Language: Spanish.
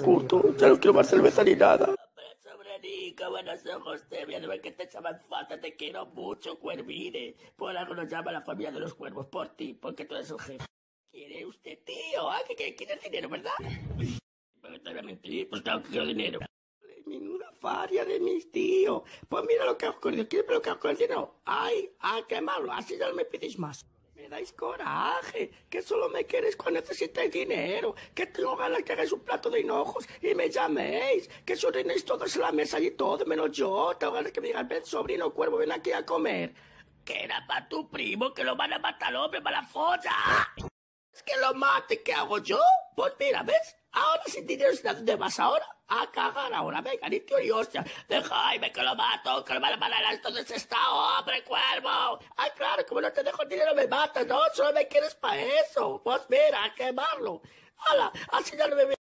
puto. Ya no quiero más cerveza ni nada. Hombre, sobrenico, buenos ojos te voy a ver que te echaban falta, te quiero mucho, cuervine. Por algo nos llama la familia de los cuervos, por ti, porque tú eres el jefe. ¿Quiere usted, tío? ¿Ah? ¿Que quieres dinero, verdad? Pero te voy a mentir, pues claro que quiero dinero. Menuda faria de mis tíos. Pues mira lo que hago con el dinero. ¿Quieres ver lo que hago con el dinero? Ay, qué malo, así ya no me pedís más. Me dais coraje, que solo me queréis cuando necesitéis dinero, que tengo ganas que hagáis un plato de hinojos y me llaméis, que os ordenéis todos en la mesa y todo, menos yo, tengo ganas que me digan, ven sobrino cuervo, ven aquí a comer. Que era para tu primo, que lo van a matar, hombre, para la folla. Es que lo mate, ¿qué hago yo? Pues mira, ¿ves? Ahora sin dinero, ¿a dónde vas ahora? A cagar ahora, venga, ni tío ni hostia. Dejaime que lo mato, que lo van a matar a estos desestados, hombre, cuervo. Ay, claro, como no te dejo el dinero me matas, ¿no? Solo me quieres para eso. Pues mira, a quemarlo. Hala, así ya no me